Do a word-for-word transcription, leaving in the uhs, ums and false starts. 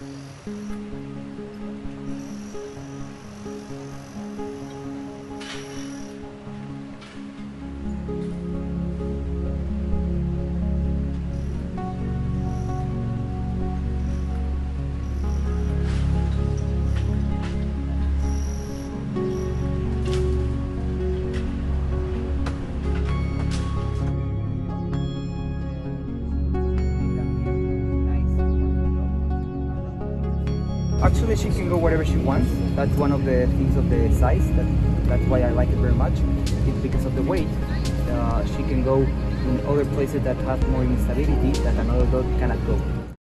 Actually, she can go wherever she wants. That's one of the things of the size. That, that's why I like it very much. It's because of the weight. Uh, she can go in other places that have more instability that another dog cannot go.